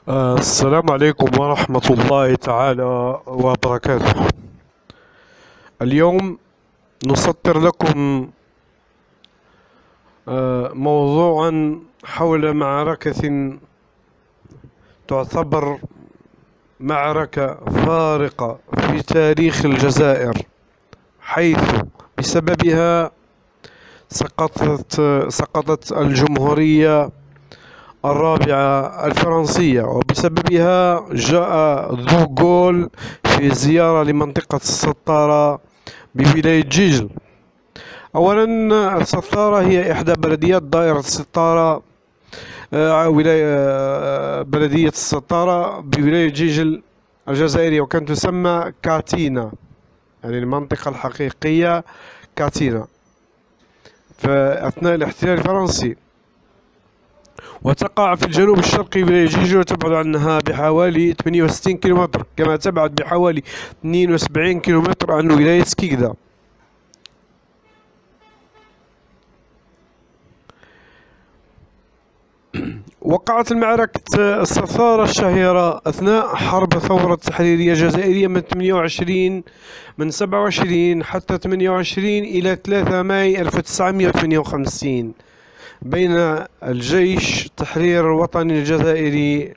السلام عليكم ورحمة الله تعالى وبركاته. اليوم نسطر لكم موضوعا حول معركة تعتبر معركة فارقة في تاريخ الجزائر، حيث بسببها سقطت الجمهورية الرابعة الفرنسية، وبسببها جاء دوغول في زيارة لمنطقة السطارة بولاية جيجل. أولا، السطارة هي إحدى بلديات دائرة السطارة، بلدية السطارة بولاية جيجل الجزائرية، وكانت تسمى كاتينا، يعني المنطقة الحقيقية كاتينا فأثناء الاحتلال الفرنسي. وتقع في الجنوب الشرقي ولاية جيجل، وتبعد عنها بحوالي 68 كيلومتر، كما تبعد بحوالي 72 كيلومتر عن ولاية كيكدا. وقعت المعركة السطارة الشهيرة أثناء حرب الثورة التحريرية الجزائرية من 27 حتى 28 إلى 3 ماي 1958 بين الجيش التحرير الوطني الجزائري،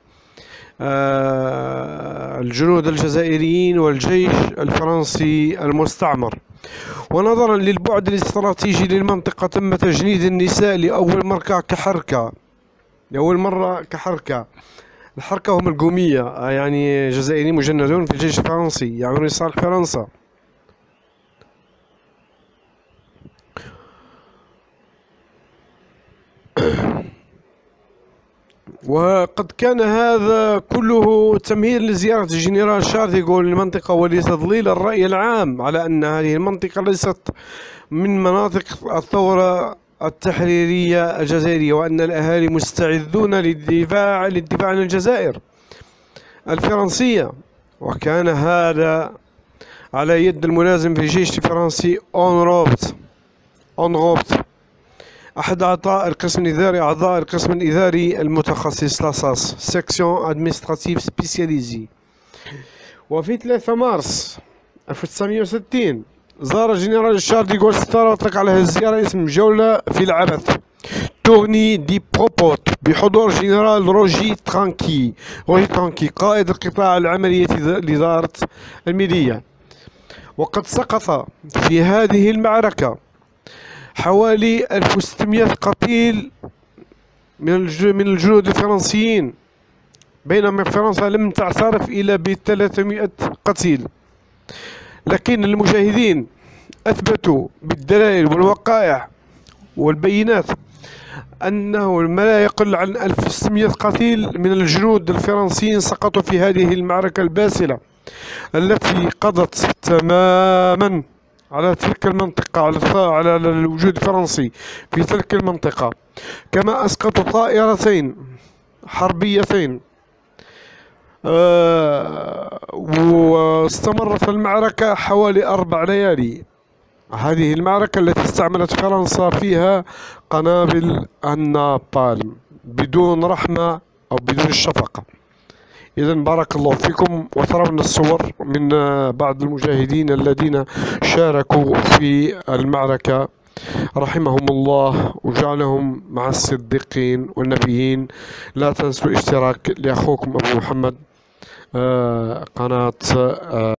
الجنود الجزائريين، والجيش الفرنسي المستعمر. ونظرا للبعد الاستراتيجي للمنطقة، تم تجنيد النساء لأول مرة كحركة. الحركة هم القومية، يعني جزائريين مجندون في الجيش الفرنسي يعملون لصالح فرنسا. وقد كان هذا كله تمهيد لزيارة الجنرال شارل ديغول للمنطقة، ولتضليل الرأي العام على أن هذه المنطقة ليست من مناطق الثورة التحريرية الجزائرية، وأن الأهالي مستعدون للدفاع عن الجزائر الفرنسية. وكان هذا على يد الملازم في الجيش الفرنسي أون روبت، أحد أعضاء القسم الإداري المتخصص لاساس سيكسيون أدمنستراتيف سبيسياليزي. وفي 3 مارس 1960 زار الجنرال شارل ديغول السطارة، وأطلق على هذه الزيارة اسم جولة في العبث، تورني دي بروبوت، بحضور جنرال روجي ترانكي قائد القطاع العملية لإدارة الميديا. وقد سقط في هذه المعركة حوالي 1600 قتيل من الجنود الفرنسيين، بينما فرنسا لم تعترف إلا ب300 قتيل. لكن المشاهدين أثبتوا بالدلائل والوقائع والبينات أنه ما لا يقل عن 1600 قتيل من الجنود الفرنسيين سقطوا في هذه المعركة الباسلة، التي قضت تماما على تلك المنطقة، على الوجود الفرنسي في تلك المنطقة. كما أسقطوا طائرتين حربيتين. واستمرت المعركة حوالي 4 ليالي. هذه المعركة التي استعملت فرنسا فيها قنابل النابالم بدون رحمة أو بدون الشفقة. إذا بارك الله فيكم. وترون الصور من بعض المجاهدين الذين شاركوا في المعركة رحمهم الله وجعلهم مع الصديقين والنبيين. لا تنسوا الاشتراك لأخوكم أبو محمد، قناة